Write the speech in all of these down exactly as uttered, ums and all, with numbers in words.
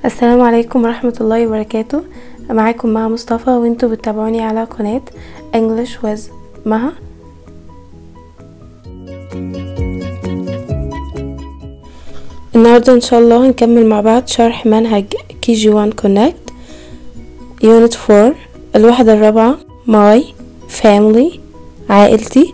السلام عليكم ورحمة الله وبركاته. معاكم مها مصطفى وانتوا بتتابعوني على قناة English with مها. النهاردة ان شاء الله هنكمل مع بعض شرح منهج كي جي وان Connect Unit فور الوحدة الرابعة My Family عائلتي.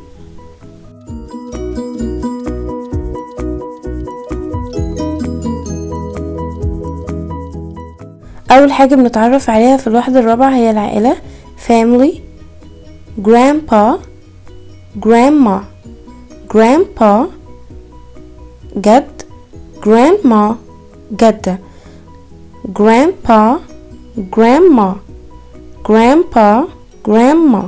اول حاجة بنتعرف عليها في الوحدة الرابعة هي العائلة family. grandpa grandma grandpa جد grandma جدة grandpa grandma grandpa grandma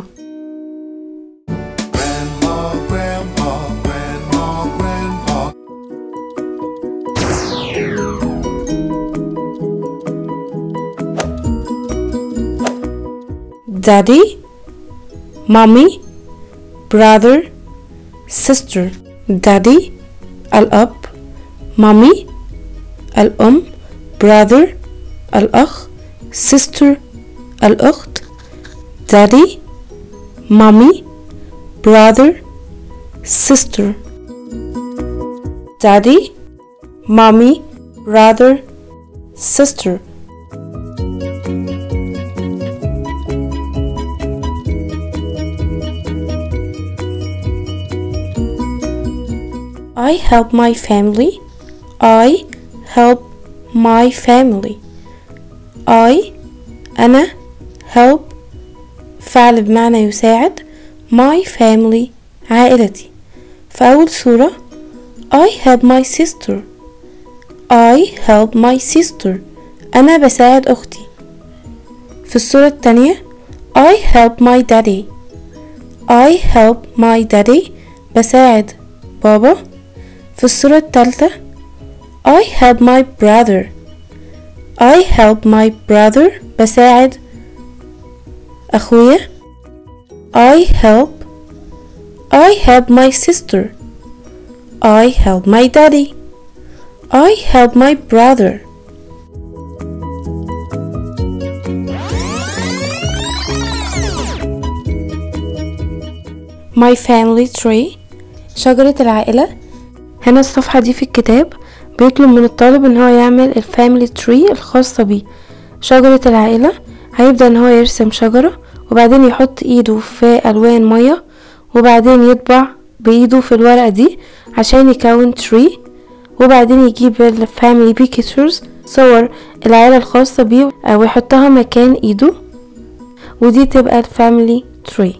daddy mommy brother sister. daddy الأب mommy الأم brother الأخ sister الأخت. daddy mommy brother sister. daddy mommy brother sister. I help my family. I help my family. I أنا help فعل بمعنى يساعد my family عائلتي. فأول صورة I help my sister. I help my sister أنا بساعد أختي. في الصورة التانية I help my daddy. I help my daddy بساعد بابا. في الصورة الثالثة I help my brother. I help my brother بساعد أخويا. I help I help my sister. I help my daddy. I help my brother. My family tree شجرة العائلة. هنا الصفحة دي في الكتاب بيطلب من الطالب ان هو يعمل الفاميلي تري الخاصة بيه شجرة العائلة. هيبدأ ان هو يرسم شجرة وبعدين يحط ايده في الوان مية وبعدين يطبع بايده في الورقة دي عشان يكون تري وبعدين يجيب الفاميلي بيكتشرز صور العائلة الخاصة بيه ويحطها مكان ايده ودي تبقى الفاميلي تري.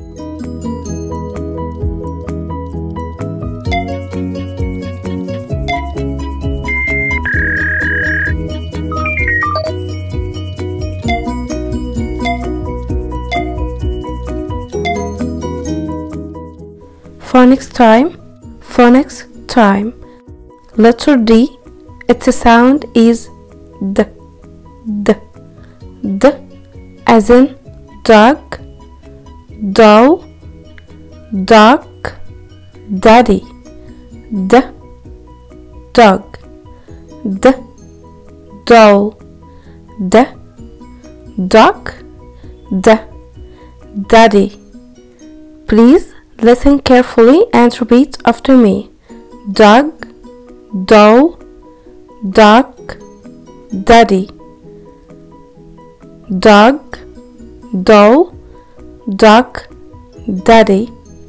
Phonics time. Phonics time. Letter D. Its sound is D. D. D. As in dog, doll, duck, daddy. D. Dog. D. Doll. D. Duck. D. Daddy. Please listen carefully and repeat after me. Dog, doll, duck, daddy. Dog, doll, duck, daddy.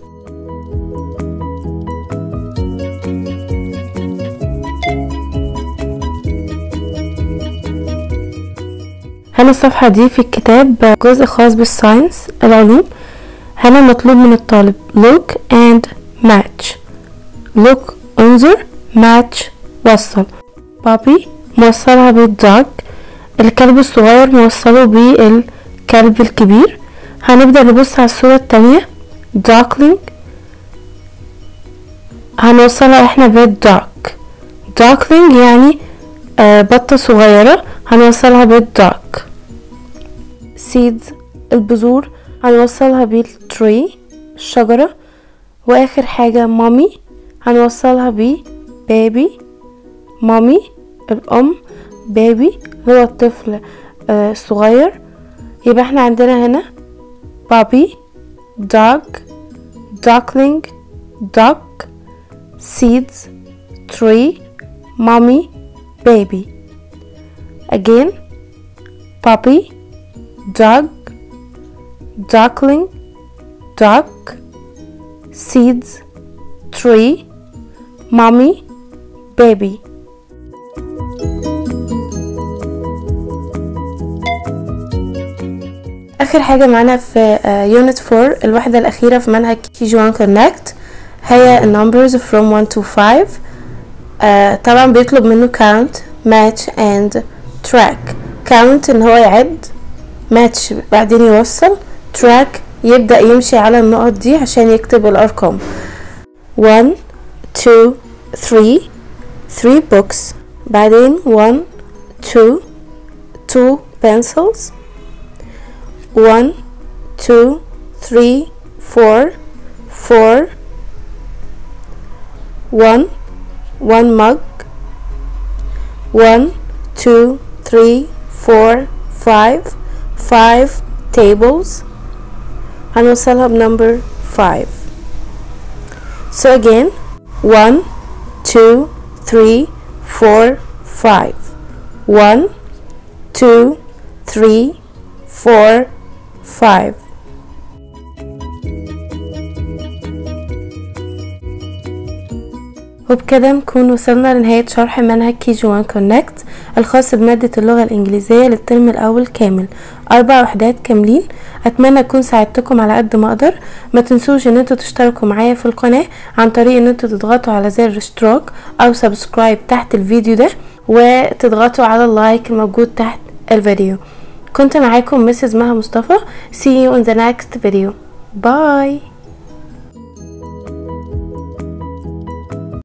هنا الصفحة دي في الكتاب جزء خاص بالساينس العلوم. هنا مطلوب من الطالب look and match. look انظر match وصل. بابي موصلها بالدوج الكلب الصغير موصله بالكلب الكبير. هنبدأ نبص على الصورة التانية duckling هنوصلها احنا بالدوج. duckling يعني آه بطة صغيرة هنوصلها بالدوج. seeds البذور هنوصلها بالتري الشجرة. واخر حاجة مامي هنوصلها ببيبي. مامي الام، baby هو الطفل آه الصغير. يبقى احنا عندنا هنا puppy, dog, duckling, duck, seeds, tree, mommy, baby. Again, puppy, dog, duckling, duck, seeds, tree, mommy, baby. اخر حاجة معانا في يونت فور الوحدة الاخيرة في منهج كي جي وان كونكت هي numbers from one to five. آه طبعا بيطلب منه count, match and track. count ان هو يعد، match بعدين يوصل، track يبدأ يمشي على النقط دي عشان يكتب الارقام. one two three three books، بعدين one two two pencils، one two three four four, one one mug، one two three four five five tables، هنوصلها بنمبر five. so again one two three four five، one two three four five. وبكده نكون وصلنا لنهاية شرح منهج كي جي وان كونكت الخاص بمادة اللغة الإنجليزية للترم الأول كامل، أربع وحدات كاملين. أتمنى أكون ساعدتكم على قد ما أقدر. ما تنسوش إن انتوا تشتركوا معايا في القناة عن طريق إن انتوا تضغطوا على زر الاشتراك أو سبسكرايب تحت الفيديو ده، وتضغطوا على اللايك الموجود تحت الفيديو. كنت معاكم مسز مها مصطفى. see you in the next video. bye.